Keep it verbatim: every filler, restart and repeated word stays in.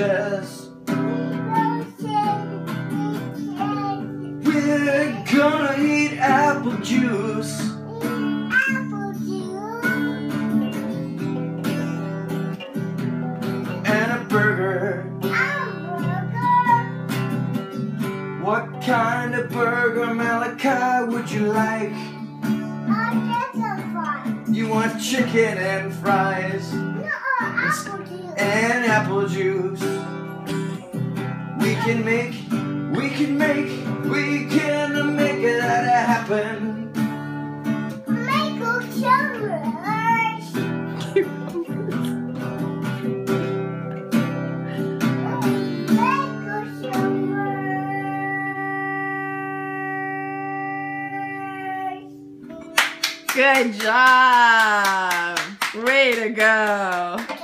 sandwiches. We're gonna eat apple juice. Apple juice. And a burger. Hamburger. What kind of burger, Malakai, would you like? You want chicken and fries. No, apple juice. And apple juice. We can make, we can make, we can make that happen. Michael Chambers. Michael Chambers. Good job. Way to go.